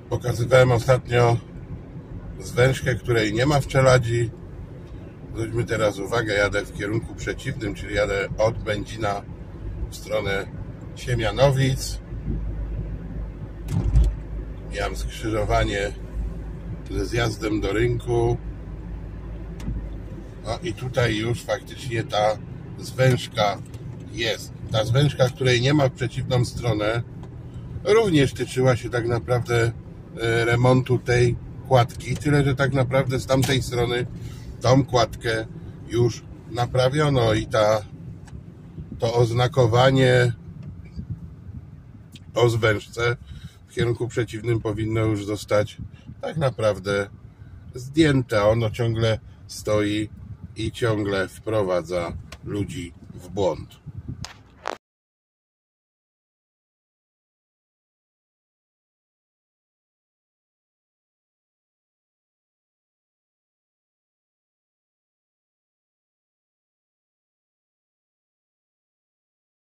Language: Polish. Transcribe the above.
Pokazywałem ostatnio zwężkę, której nie ma w Czeladzi. Zwróćmy teraz uwagę, jadę w kierunku przeciwnym, czyli jadę od Będzina w stronę Siemianowic. Miałem skrzyżowanie ze zjazdem do rynku. No i tutaj już faktycznie ta zwężka jest. Ta zwężka, której nie ma w przeciwną stronę, również tyczyła się tak naprawdę remontu tej kładki, tyle że tak naprawdę z tamtej strony tą kładkę już naprawiono i to oznakowanie o zwężce w kierunku przeciwnym powinno już zostać tak naprawdę zdjęte. Ono ciągle stoi i ciągle wprowadza ludzi w błąd.